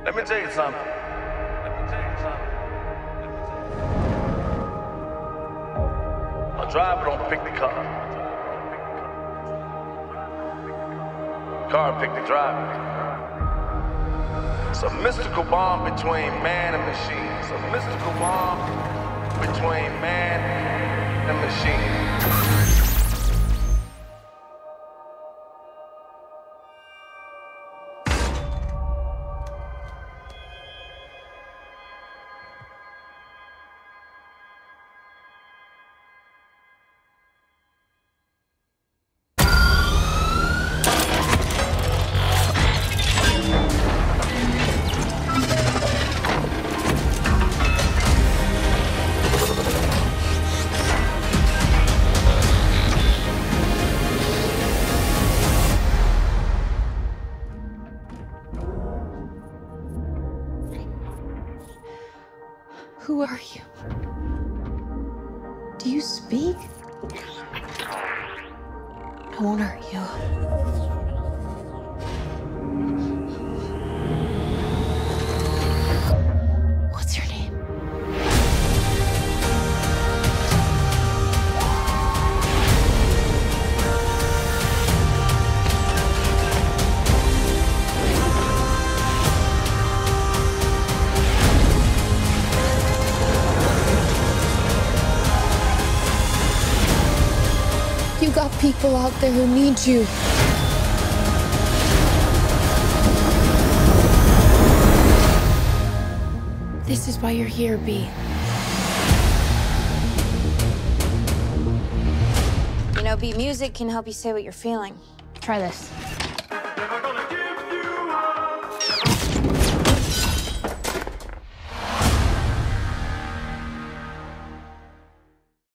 Let me tell you something. A driver don't pick the car. Car pick the driver. It's a mystical bond between man and machine. It's a mystical bond between man and machine. Who are you? Do you speak? I won't hurt you. What's your name? You got people out there who need you. This is why you're here, B. You know, beat music can help you say what you're feeling. Try this.